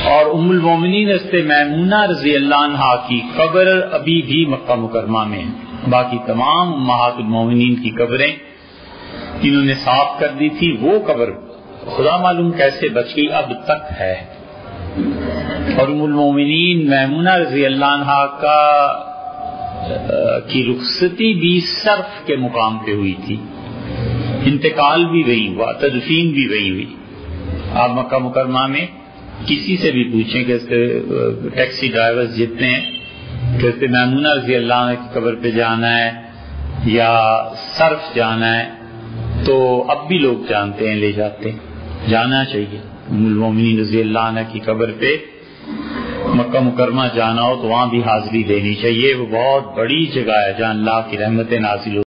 और उम्मुल मोमिनीन हज़रत मैमूना रज़ी अल्लाह अन्हा की कब्र अभी भी मक्का मुकरमा में है। बाकी तमाम उम्महातुल मोमिनीन की कब्रें इन्होंने साफ कर दी थी, वो कब्र खुदा मालूम कैसे बच गई, अब तक है। और उम्मुल मोमिनीन मैमूना रज़ी अल्लाह अन्हा की रुखसती भी सर्फ के मुकाम पे हुई थी, इंतकाल भी वही हुआ, तदफीन भी वही हुई। आप मक्का मुकरमा में किसी से भी पूछें कि टैक्सी ड्राइवर्स जितने हैं कि मैमूना रज़ी अल्लाह अन्हा की कब्र पे जाना है या सर्फ जाना है, तो अब भी लोग जानते हैं, ले जाते हैं, जाना चाहिए। उम्मुल मोमिनीन रज़ी अल्लाह अन्हा की कब्र पे मक्का मुकरमा जाना हो तो वहां भी हाजिरी देनी चाहिए। वो बहुत बड़ी जगह है जहां अल्लाह की रहमतें नाज़िल